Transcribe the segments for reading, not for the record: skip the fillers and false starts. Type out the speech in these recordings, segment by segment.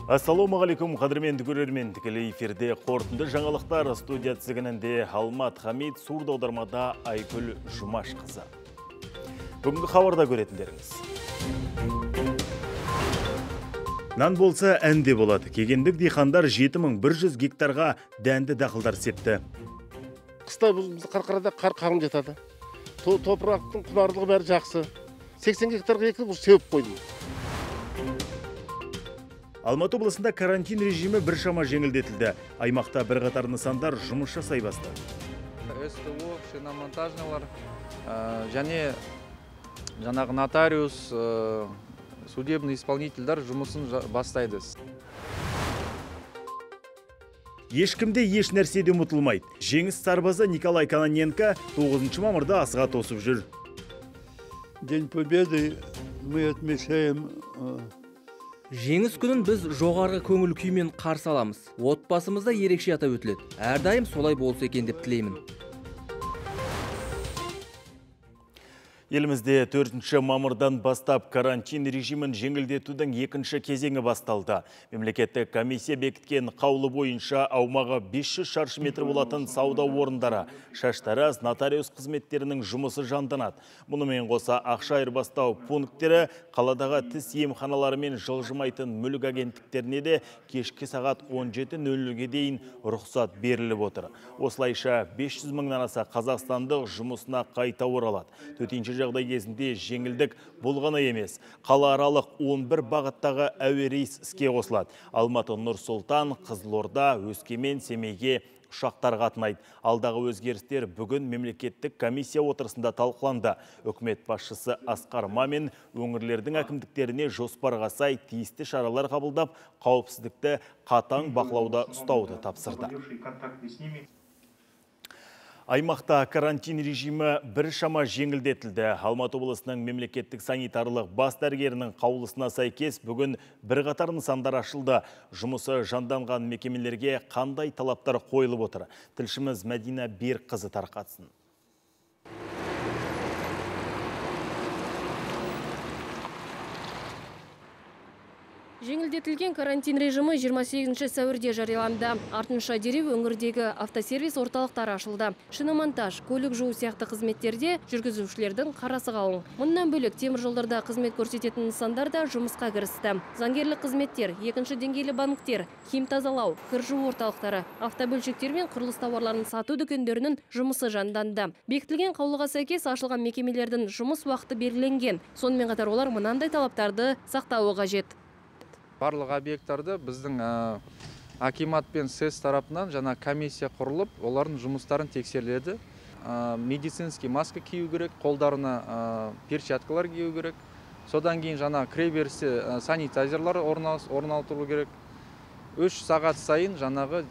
Ассалаумағалейкум, қадірменді көрермен. Тікелей эфирде қорытынды жаңалықтар студия тізігінінде Алмат Хамид, сурда аудармада Айгүл Жұмашқызы. Бүгінгі хабарда көретіндеріңіз. Нан болса әнде болады. Кегендік дихандар 7100 гектарға дәнді дақылдар септі. Қыста біз қарқарада қар қағым жатады. Топырақтың құнарлығы бәрі жақсы. 80 гектарға екіліп сеуіп қойдым. Алматы облысында карантин режимі біршама жеңілдетілді. Аймақта бірқатар нысандар жұмыс жасай бастады. СТО, шиномонтажнылар, және жаңағы нотариус, судебный исполнительдер жұмысын бастайды. Ешкімде еш нәрседе ұмытылмайды. Жеңіс сарбазы Николай Кононенко 9 мамырда асыға тосып жүр. День Победы мы отмечаем. Жеңіс күнін біз жоғарғы көңіл күймен қарсы аламыз. Отбасымызда ерекше атап өтіледі. Әрдайым солай болса екен деп тілеймін. Елімізде 4 мамырдан бастап карантин режимін жеңілдетудің екінші кезеңі басталды. Мемлекеттік комиссия бекіткен қаулы бойынша аумағы 500 шаршы метр болатын сауда орындары, шаштараз, нотариус қызметтерінің жұмысы жанданады. Мұнымен қоса ақша айырбастау пункттері, қаладағы тіс емханалары мен жылжымайтын мүлік агенттіктеріне де кешкі сағат 17:00-ге дейін рұқсат беріліп отыр. Осылайша 500 мыңнан аса қазақстандық жұмысына қайта оралады. Төтенше жағдай кезінде жеңілдік болғаны емес. Қалааралық 11 бағыттағы әуе рейс іске қосылады. Алматы, Нұр-Сұлтан, Қызылорда, Өскемен, Семейге ұшақтар қатынайды. Алдағы өзгерістер бүгін мемлекеттік комиссия отырысында талқыланды. Үкімет басшысы Асқар Мамин өңірлердің әкімдіктеріне жоспарға сай тиісті шаралар қабылдап, қауіпсіздікті қатаң бақылауда ұстауды тапсырды. Аймақта карантин режимі біршама жеңілдетілді. Алматы облысының мемлекеттік санитарлық бас дәрігерінің қаулысына сәйкес бүгін бірқатар нысандар ашылды. Жұмысы жанданған мекемелерге қандай талаптар қойылып отыр? Тілшіміз Мәдина Берқызы тарқатсын. Жеңілдетілген карантин режимі 28 сәуірде жарияланды. Артынша дереу өңірдегі автосервис орталықтары ашылды. Шиномонтаж, көлік жуу сияқты қызметтерде жүргізушілердің қарасы қалың. Мұнан бөлек темір жолдарда қызмет көрсететін нысандар да жұмысқа кірісті. Заңгерлік қызметтер, екінші деңгейлі банктер, хим тазалау, кір жуу орталықтары, автобөлшектер мен құрылыс тауарларын сату дүкендерінің жұмысы жанданды. Бекітілген қаулыға сәйкес ашылған мекемелердің жұмыс уақыты белгіленген. Сонымен қатар олар мынандай талаптарды сақтауы қажет. Барлық объекттарды біздің акимат пен СЭС тарапынан жаңа комиссия құрылып, олардың жұмыстарын тексеріледі. Медицинский маска кию керек, қолдарына перчаткалар кию керек. Содан кейін жаңа кіреберісте санитайзерлар орнатылу керек. 3 сағат сайын жаңағы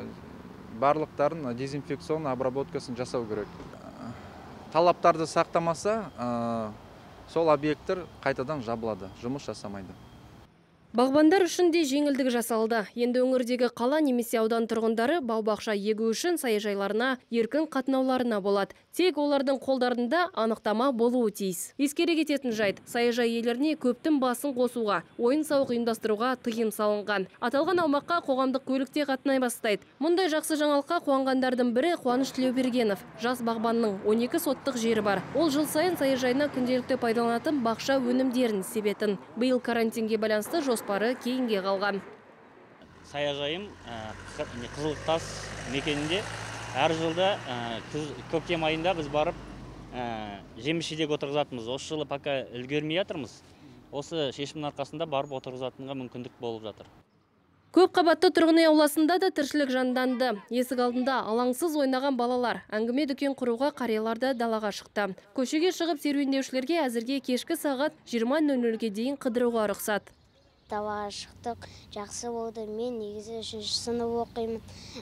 барлықтарын дезинфекционный обработкасын жасау керек. Талаптарды сақтамаса, сол объекттер қайтадан жабылады, жұмыс жасамайды. Бағбандар үшін де жеңілдік жасалды. Енді өңірдегі қала немесе аудан тұрғындары бау-бақша егу үшін саяжайларына еркін қатынауларына болады. Тек олардың қолдарында анықтама болуы тиіс. Ескере кететін жайт, саяжай иелеріне көптің басын қосуға, ойын-сауық ұйымдастыруға тыйым салынған. Аталған аумаққа қоғамдық көлікте қатынай бастайды. Мұндай жақсы жаңалыққа қуанғандардың бірі Қуаныш Тілеубергенов. Жас бағбанның 12 соттық жері бар. Ол жыл сайын саяжайына күнделікті пайдаланатын бақша өнімдерін себетін. Биыл карантинге байланысты жоспары кейінге қалған. Саяжайым Қызылтас мекенінде әр жылда көктем айында біз барып жеміс-жидек отырғызатырмыз. Осы жылы пока үлгермей жатырмыз. Осы шешімнің арқасында барып отырғызатынға мүмкіндік болып жатыр. Көп қабатты тұрғын үй ауласында да тіршілік жанданды. Есік алдында алаңсыз ойнаған балалар, әңгіме дүкен құруға қарияларды далаға шықты. Көшеге шығып серуендеушілерге әзірге кешкі сағат 20:00-ге дейін қыдыруға рұқсат. Далаға шықтық, жақсы болды. Мен негізі 3-ші сынып оқимын.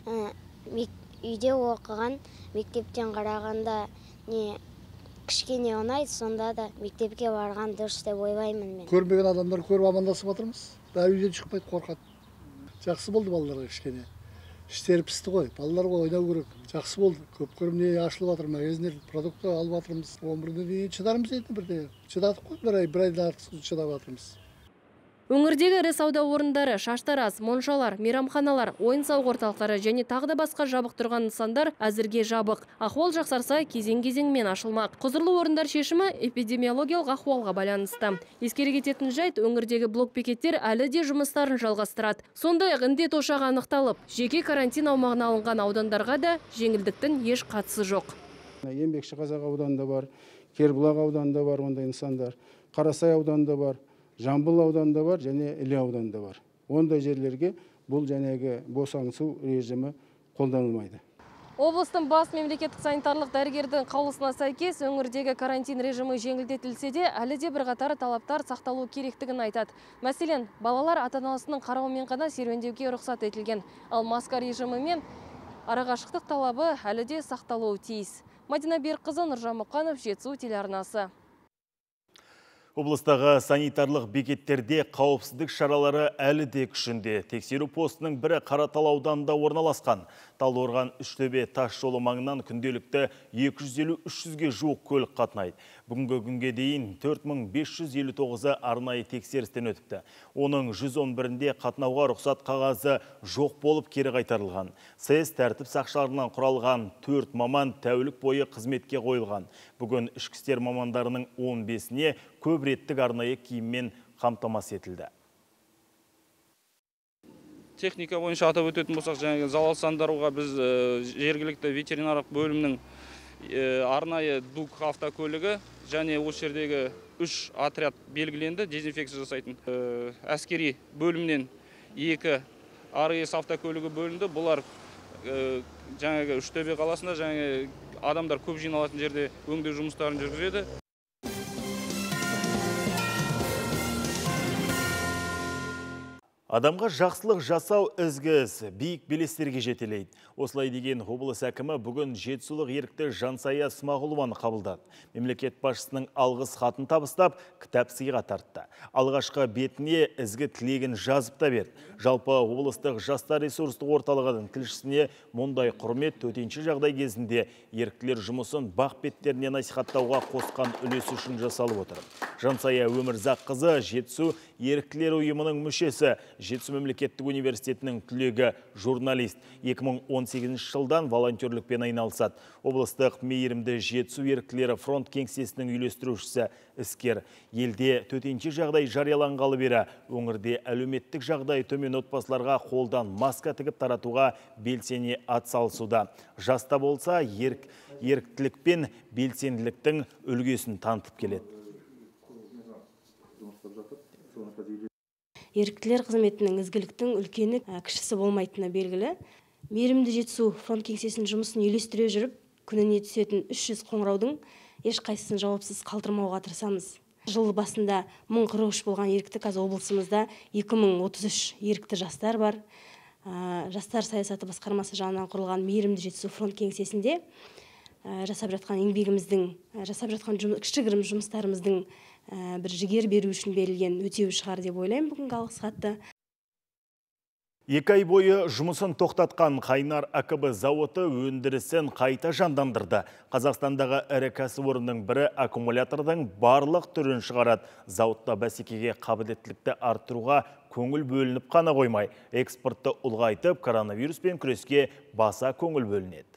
Үйде оқыған, мектептен қарағанда кішкене ұнайды, сонда да мектепке барған дұрыс деп ойлаймын мен. Көрмеген адамдар көріп амандасып отырмыз. Бәрі үйден шықпайды, қорқады. Жақсы болды балаларға кішкене. Іштері пісті ғой, балаларға ойнау керек. Жақсы болды. Көп көрімне ашылып жатыр, магазиндер продукты алып жатырмыз. 11-ге дейін шыдармыз енді бірде. Шыдадық қой, бір айдан артық шыдап жатырмыз. Өңірдегі ірі сауда орындары, шаштараз, моншалар, мейрамханалар, ойын-сауық орталықтары және тағы да басқа жабық тұрған нысандар әзірге жабық. Ахуал жақсарса, кезең-кезеңмен ашылмақ. Құзырлы орындар шешімі эпидемиологиялық ахуалға байланысты. Ескере кететін жайт, өңірдегі блок-бекеттер әлі де жұмыстарын жалғастырады. Сондай-ақ індет ошағы анықталып, жеке карантин аумағына алынған аудандарға да жеңілдіктің еш қатысы жоқ. Еңбекші Қазақ ауданында бар, Кербұлақ ауданында бар ондай нысандар, Қарасай ауданында бар, Жамбыл ауданында бар және Іле ауданында бар. Ондай жерлерге бұл жәнегі босаңсу режимі қолданылмайды. Облыстың бас мемлекеттік санитарлық дәрігердің қаулысына сәйкес өңірдегі карантин режимі жеңілдетілсе де, әлі де бірқатар талаптар сақталу керектігін айтады. Мәселен, балалар ата-анасының қарауымен ғана серуендеуге рұқсат етілген. Ал маска режимі мен арақашықтық талабы әлі де сақталуы тиіс. Мадина Берікқызы, Нұржан Мұқанов, Жетісу телеарнасы. Облыстағы санитарлық бекеттерде қауіпсіздік шаралары әлі де күшінде. Тексеру постының бірі Қаратал ауданында орналасқан. Талдықорған Үштөбе тас жолы маңынан күнделікті 250-300-ге жуық көлік қатынайды. Бүгінгі күнге дейін 4559-ы арнайы тексерістен өтіпті. Оның 111-інде қатынауға рұқсат қағазы жоқ болып кері қайтарылған. СС тәртіп сақшыларынан құралған 4 маман тәулік бойы қызметке қойылған. Бүгін ішкі істер мамандарының 15-не көп реттік арнайы киіммен қамтамасыз етілді. Техника бойынша атап өтетін болсақ, жаңағы залалсыздандыруға біз жергілікті ветеринарлық бөлімнің арнайы ДУК автокөлігі және осы жердегі 3 отряд белгіленді, дезинфекция жасайтын. Әскери бөлімнен 2 АРС автокөлігі бөлінді. Бұлар жаңағы Үштөбе қаласында жаңағы адамдар көп жиналатын жерде өңдеу жұмыстарын жүргізеді. Адамға жақсылық жасау ізгі іс, биік белестерге жетелейді. Осылай деген облыс әкімі бүгін жетісулық ерікті Жансая Смағұлованы қабылдады. Мемлекет басшысының алғыс хатын табыстап, кітап сыйға тартты. Алғашқы бетіне ізгі тілегін жазып та берді. Жалпы облыстық жастар ресурстық орталығының тілшісіне мұндай құрмет төтенше жағдай кезінде еріктілер жұмысын бақ беттеріне насихаттауға қосқан үлесі үшін жасалып отыр. Жансая Өмірзаққызы Жетісу еріктілер ұйымының мүшесі, Жетісу мемлекеттік университетінің түлегі журналист. 2018 жылдан волонтерлікпен айналысады. Облыстық мейірімді Жетісу еріктілері фронт кеңсесінің үйлестірушісі іскер. Елде төтенше жағдай жарияланғалы бері өңірде әлеуметтік жағдай төмен отбасыларға қолдан маска тігіп таратуға белсене атсалысуда. Жаста болса еріктілік пен белсенділіктің үлгісін танытып келеді. Еріктілер қызметінің ізгіліктің үлкені кішісі болмайтыны белгілі. Мейірімді Жетісу фронт кеңсесінің жұмысын үйлестіре жүріп, күніне түсетін 300 қоңыраудың ешқайсысын жауапсыз қалдырмауға тырысамыз. Жыл басында 1043 болған ерікті, қазір облысымызда 2033 ерікті жастар бар. Жастар саясаты басқармасы жағынан құрылған Мейірімді Жетісу фронт кеңсесінде жасап жатқан еңбегіміздің, жасап жатқан кішігірім жұмыстарымыздың бір жігер беру үшін берілген өтеу шығар деп ойлаймын бүгінгі алғыс хатты. 2 ай бойы жұмысын тоқтатқан Қайнар АКБ зауыты өндірісін қайта жандандырды. Қазақстандағы ірі кәсіпорынның бірі аккумулятордың барлық түрін шығарады. Зауытта бәсекеге қабілеттілікті арттыруға көңіл бөлініп қана қоймай, экспортты ұлғайтып, коронавируспен күреске баса көңіл бөлінеді.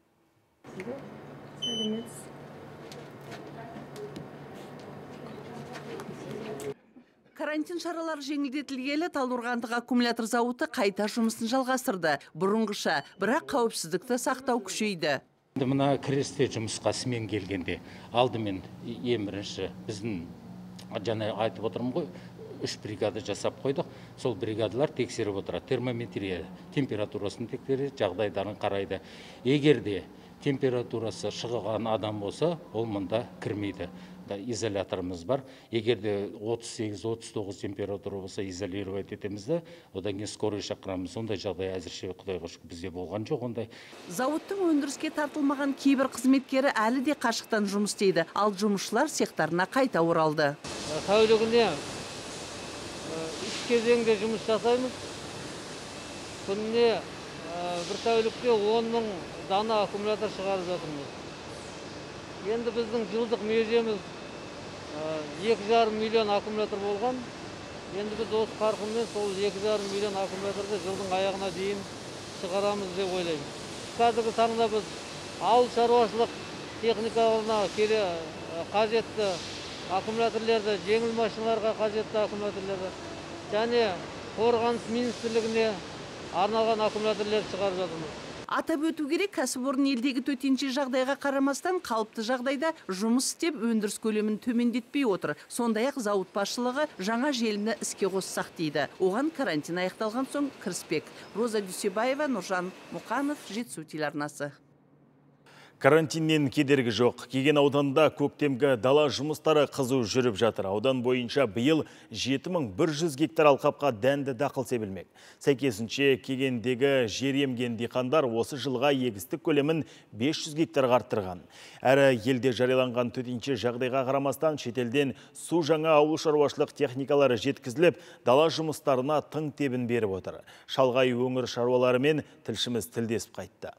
Карантин шаралары жеңілдетілгелі Талдықорғандық аккумулятор зауыты қайта жұмысын жалғастырды. Бұрынғыша, бірақ қауіпсіздікті сақтау күшейді. Мына кірісте жұмысқа смен келгенде алдымен ең бірінші біздің жаңа айтып отырмын ғой, 3 бригада жасап қойдық. Сол бригадалар тексеріп отырады. Термометрия температурасын тексереді, жағдайларын қарайды. Егер де температурасы шығған адам болса, ол мұнда кірмейді. Изоляторымыз бар. Егер де 38-39 температура болса, изолировать етеміз де, одан кейін скорый шақырамыз. Ондай жағдай әзірше Құдайға шүкір бізде болған жоқ ондай. Зауыттың өндіріске тартылмаған кейбір қызметкері әлі де қашықтан жұмыс істейді. Ал жұмысшылар цехтарына қайта оралды. Тәулігіне 3 кезеңде жұмыс жасаймыз. Күніне бір тәулікте 10 мың дана аккумулятор шығарып жатырмыз. Енді біздің жылдық межеміз 2,5 миллион аккумулятор болған. Енді біз осы қарқынмен сол 2,5 миллион аккумуляторды жылдың аяғына дейін шығарамыз деп ойлаймыз. Қазіргі таңда біз ауыл шаруашылық техникаларына қажетті аккумуляторларды, жеңіл машиналарға қажетті аккумуляторларды және қорғаныс министрлігіне арналған аккумуляторлар шығарып жатырмыз. Атап өту керек, кәсіпорын елдегі төтенше жағдайға қарамастан қалыпты жағдайда жұмыс істеп, өндіріс көлемін төмендетпей отыр. Сондай-ақ зауыт басшылығы жаңа желіні іске қоссақ дейді. Оған карантин аяқталған соң кіріспек. Роза Дүйсебаева, Нұржан Мұқанов, Жетісу телеарнасы. Карантиннен кедергі жоқ. Кеген ауданында көктемгі дала жұмыстары қызу жүріп жатыр. Аудан бойынша биыл 7100 гектар алқапқа дәнді дақыл себілмек. Сәйкесінше кегендегі жер емген диқандар осы жылға егістік көлемін 500 гектарға арттырған. Әрі елде жарияланған төтенше жағдайға қарамастан шетелден су жаңа ауыл шаруашылық техникалары жеткізіліп, дала жұмыстарына тың тебін беріп отыр. Шалғай өңір шаруаларымен тілшіміз тілдесіп қайтты.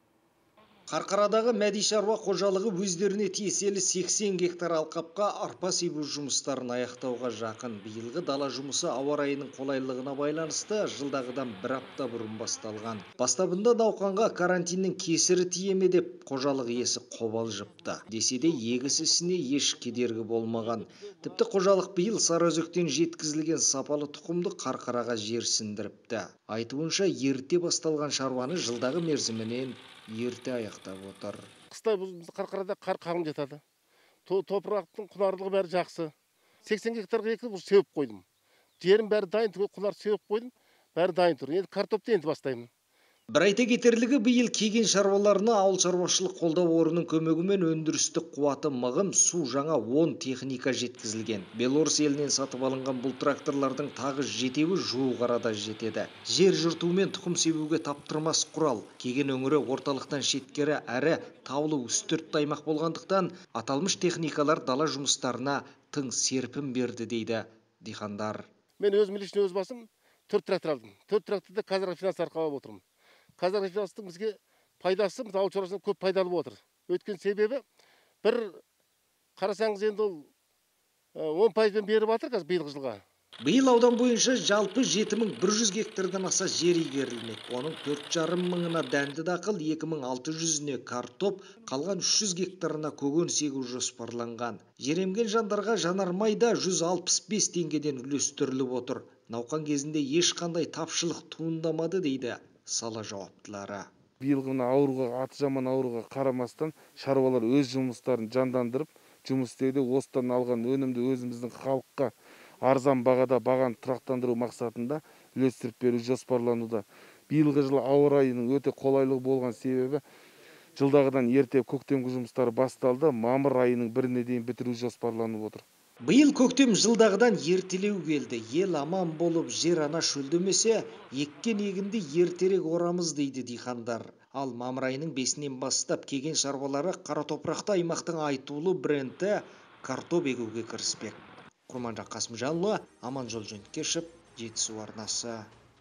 Қарқарадағы Мәди шаруа қожалығы өздеріне тиесілі 80 гектар алқапқа арпа себу жұмыстарын аяқтауға жақын. Биылғы дала жұмысы ауа райының қолайлығына байланысты жылдағыдан бір апта бұрын басталған. Бастабында науқанға карантиннің кесірі тиеме деп қожалық иесі қобалжыпты. Десе де егіс ісіне еш кедергі болмаған. Тіпті қожалық биыл Сарыөзектен жеткізілген сапалы тұқымды Қарқараға жерсіндіріпті. Айтуынша ерте басталған шаруаны жылдағы мерзімінен ерте аяқтап отыр. Қыста біз Қарқарада қар қалың жатады. Топырақтың құнарлығы бәрі жақсы. 80 гектарға екіп бұл сеуіп қойдым. Жерім бәрі дайын, құнар сеуіп қойдым. Бәрі дайын тұр. Енді картопты енді бастаймын. Бір айта кетерлігі биыл кеген шаруаларына ауыл шаруашылық қолдау орының көмегімен өндірістік қуаты мығым су жаңа 10 техника жеткізілген. Белорус елінен сатып алынған бұл тракторлардың тағы 7-і жуық арада жетеді. Жер жыртумен тұқым себуге таптырмас құрал. Кеген өңірі орталықтан шеткері әрі таулы үстіртті аймақ болғандықтан аталмыш техникалар дала жұмыстарына тың серпін берді дейді диқандар. Мен өзім лично өз басым 4 трактор алдым. 4 тракторды қазір финанс арқылы алып отырмын. Қазір финанстың бізге пайдасы ауыл шаруашылығына көп пайдалы болып отыр. Өткен себебі бір қарасаңыз енді ол 10% беріп жатыр қазір биылғы жылға. Биыл аудан бойынша жалпы 7100 гектардан аса жер игерілмек. Оның 4,5 мыңына дәнді дақыл, 2600-не картоп, қалған 300 гектарына көкөн сегу жоспарланған. Жер емген жандарға жанармайда 165 теңгеден үлестіріліп отыр. Науқан кезінде ешқандай тапшылық туындамады дейді сала жауаптылары. Биылғы ауруға, аты жаман ауруға қарамастан шаруалар өз жұмыстарын жандандырып, жұмыс істеуде осыдан алған өнімді өзіміздің халыққа арзан бағада бағаны тұрақтандыру мақсатында үлестіріп беру жоспарлануда. Биылғы жылы ауа райының өте қолайлы болған себебі жылдағыдан ерте көктемгі жұмыстары басталды. Мамыр айының 1-іне дейін бітіру жоспарланып отыр. Биыл көктем жылдағыдан ертелеу келді. Ел аман болып, жер ана шөлдемесе, еккен егінді ертерек орамыз дейді диқандар. Ал мамыр айының 5-нен бастап кеген шаруалары қара топырақты аймақтың айтулы бренді картоп егуге кіріспек. Құрманжан Қасымжанұлы, Аманжол Жөнткешев, Жетісу арнасы.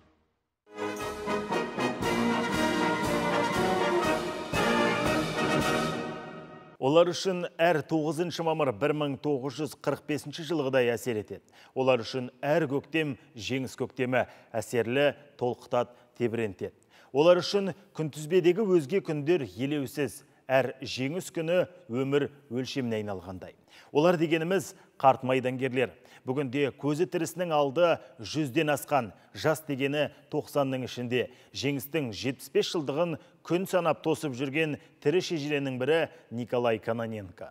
Олар үшін әр 9 мамыр 1945 жылғыдай әсер етеді. Олар үшін әр көктем жеңіс көктемі әсерлі толқытат тебірентеді. Олар үшін күнтізбедегі өзге күндер елеусіз, әр жеңіс күні өмір өлшеміне айналғандай. Олар дегеніміз қарт майдангерлер. Бүгінде көзі тірісінің алды 100-ден асқан, жас дегені 90-ның ішінде. Жеңістің 75 жылдығын күн санап тосып жүрген тірі шежіренің бірі Николай Кононенко.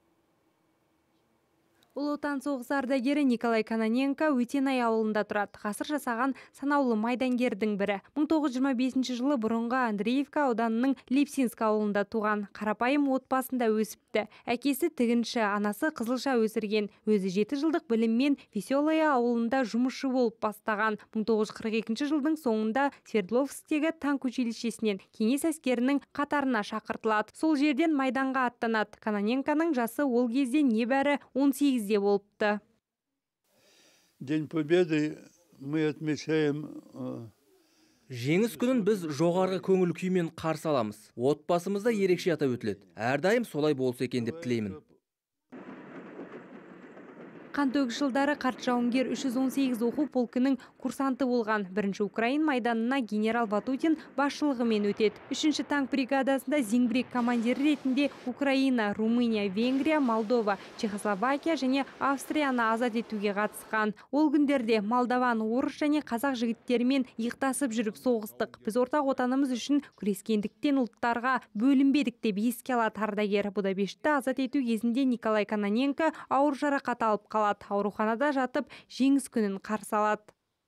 Ұлы отан соғысы ардагері Николай Кононенко Өтенай ауылында тұрады. Ғасыр жасаған санаулы майдангердің бірі. 1925 жылы бұрынғы Андреевка ауданының Липсинск ауылында туған. Қарапайым отбасында өсіпті. Әкесі тігінші, анасы қызылша өсірген. Өзі 7 жылдық біліммен Веселая ауылында жұмысшы болып бастаған. 1942 жылдың соңында Свердловскідегі танк училищесінен кеңес әскерінің қатарына шақыртылады. Сол жерден майданға аттанады. Кононенконың жасы ол кезде небәрі 18 болыпты. День Победы мы отмечаем. Жеңіс күнін біз жоғарғы көңіл күймен қарсы аламыз. Отбасымызда ерекше атап өтіледі. Әрдайым солай болса екен деп тілеймін. Қантөгіс жылдары қарт жауынгер 318 оқу полкінің курсанты болған. Бірінші Украин майданына генерал Ватутин басшылығымен өтеді. 3-ші танк бригадасында зеңбірек командирі ретінде Украина, Румыния, Венгрия, Молдова, Чехословакия және Австрияны азат етуге қатысқан. Ол күндерде Молдован, орыс және қазақ жігіттерімен иықтасып жүріп соғыстық. Біз ортақ отанымыз үшін күрескендіктен ұлттарға бөлінбедік деп еске алады ардагер. Будапештті азат ету кезінде Николай Кононенко ауыр жарақат алып қалады. Ауруханада жатып, жеңіс күнін қарсы алады.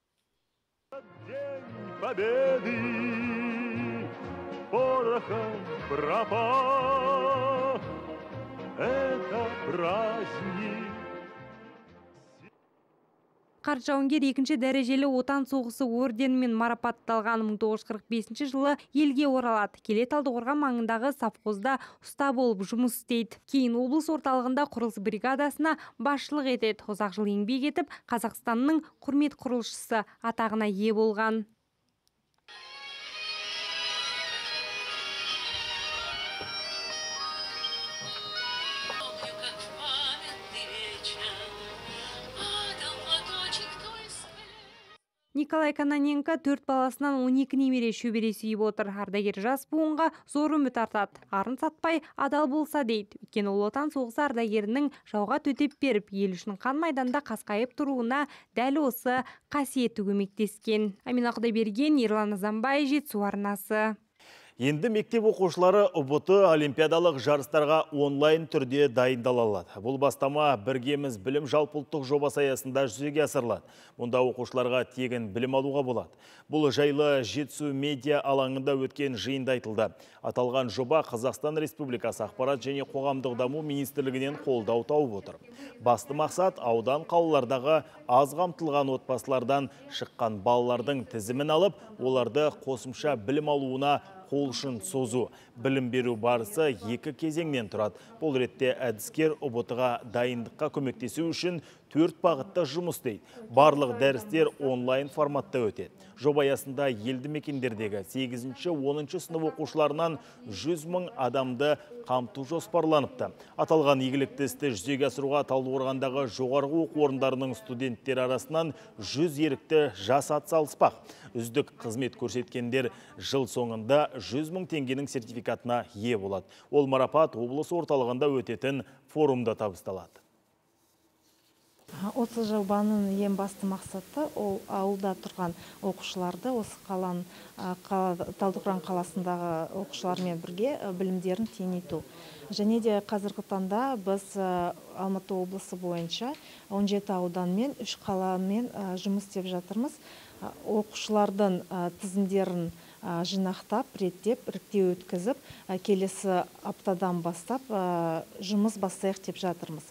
Қарт жауынгер 2-ші дәрежелі отан соғысы орденімен марапатталған. 1945 жылы елге оралады. Келе Талдықорған маңындағы совхозда ұста болып жұмыс істейді. Кейін облыс орталығында құрылыс бригадасына басшылық етеді. Ұзақ жыл еңбек етіп, Қазақстанның құрмет құрылысшысы атағына ие болған. Николай Кононенко 4 баласынан 12 немере шөбере сүйіп отыр. Ардагер жас буынға зор үміт артады. Арын сатпай адал болса дейді. Өйткені Ұлы Отан соғысы ардагерінің жауға төтеп беріп, ел үшін қан майданда қасқайып тұруына дәл осы қасиеті көмектескен. Амина Құдайберген, Ерлан Замбай, Жетісу арнасы. Енді мектеп оқушылары ұбт олимпиадалық жарыстарға онлайн түрде дайындала алады. Бұл бастама біргеміз білім жалпыұлттық жобасы аясында жүзеге асырылады. Мұнда оқушыларға тегін білім алуға болады. Бұл жайлы Жетісу медиа алаңында өткен жиында айтылды. Аталған жоба Қазақстан Республикасы ақпарат және қоғамдық даму министрлігінен қолдау тауып отыр. Басты мақсат аудан қалалардағы аз қамтылған отбасылардан шыққан балалардың тізімін алып, оларды қосымша білім алуына қол ұшын созу. Білім беру барысы 2 кезеңнен тұрады. Бұл ретте әдіскер ұбт-ға дайындыққа көмектесу үшін 4 бағытта жұмыс істейді. Барлық дәрістер онлайн форматта өтеді. Жоба аясында елді мекендердегі 8-10 сынып оқушыларынан 100 мың адамды қамту жоспарланыпты. Аталған игілікті істі жүзеге асыруға Талдықорғандағы жоғарғы оқу орындарының студенттері арасынан 100 ерікті жас атсалыспақ. Үздік қызмет көрсеткендер жыл соңында 100 мың теңгенің сертификатына ие болады. Ол марапат облыс орталығында өтетін форумда табысталады. Осы жобаның ең басты мақсаты ол ауылда тұрған оқушыларды, осы Талдықорған қаласындағы оқушылармен бірге білімдерін кеңейту. Және де қазіргі таңда біз Алматы облысы бойынша 17 ауданмен 3 қаламен жұмыс істеп жатырмыз. Оқушылардың тізімдерін жинақтап, реттеп, іріктеу өткізіп, келесі аптадан бастап жұмыс бастайық деп жатырмыз.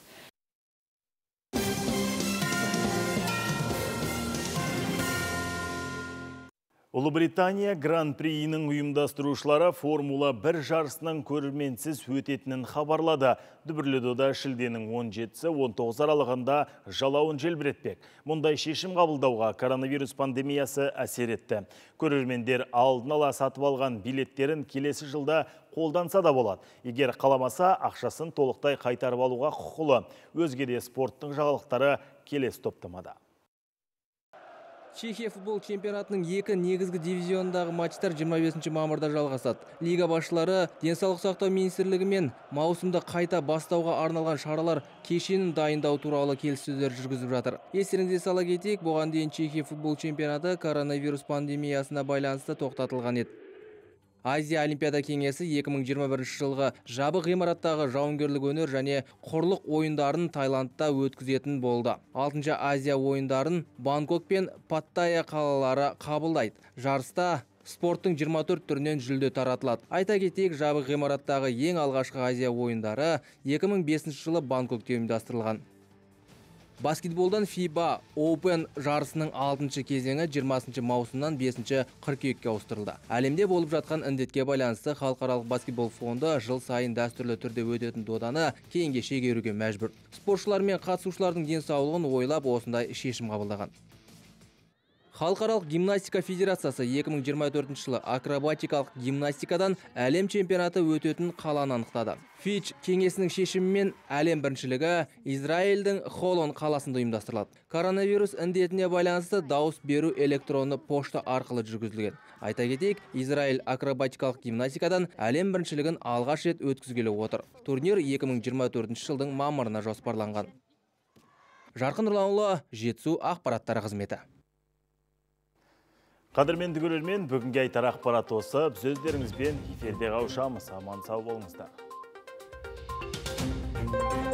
Ұлыбритания Гран-приінің ұйымдастырушылары Формула 1 жарысының көрерменсіз өтетінін хабарлады. Дүбірлі дода шілденің 17-19 аралығында жалауын желбіретпек. Мұндай шешім қабылдауға коронавирус пандемиясы әсер етті. Көрермендер алдын ала сатып алған билеттерін келесі жылда қолданса да болады. Егер қаламаса, ақшасын толықтай қайтарып алуға құқылы. Өзге де спорттың жаңалықтары келесі топтамада. Чехия футбол чемпионатының 2 негізгі дивизиондағы матчтар 25 мамырда жалғасады. Лига басшылары денсаулық сақтау министрлігі мен маусымда қайта бастауға арналған шаралар кешенін дайындау туралы келіссөздер жүргізіп жатыр. Естеріңізге сала кетейік, бұған дейін Чехия футбол чемпионаты коронавирус пандемиясына байланысты тоқтатылған еді. Азия Олимпиада кеңесі 2021 жылғы жабық ғимараттағы жауынгерлік өнер және құрлық ойындарын Таиландта өткізетін болды. 6-шы Азия ойындарын Бангкок пен Паттайя қалалары қабылдайды. Жарыста спорттың 24 түрінен жүлде таратылады. Айта кетейік, жабық ғимараттағы ең алғашқы Азия ойындары 2005 жылы Бангкокте ұйымдастырылған. Баскетболдан FIBA Open жарысының 6-шы кезеңі 20 маусымнан 5 қыркүйекке ауыстырылды. Әлемде болып жатқан індетке байланысты халықаралық баскетбол фонды жыл сайын дәстүрлі түрде өтетін доданы кейінге шегеруге мәжбүр. Спортшылар мен қатысушылардың денсаулығын ойлап осындай шешім қабылдаған. Халықаралық гимнастика федерациясы 2024 жылы акробатикалық гимнастикадан әлем чемпионаты өтетін қаланы анықтады. Фич кеңесінің шешімімен әлем біріншілігі Израильдің Холон қаласында ұйымдастырылады. Коронавирус індетіне байланысты дауыс беру электронды пошта арқылы жүргізілген. Айта кетейік, Израиль акробатикалық гимнастикадан әлем біріншілігін алғаш рет өткізгелі отыр. Турнир 2024 жылдың мамырына жоспарланған. Жарқын Нұрланұлы, Жетісу ақпараттар қызметі. Қадірменді көрермен, бүгінге айтар ақпарат осы. Біз өздеріңізбен эфирде қауышамыз. Аман сау болыңыздар.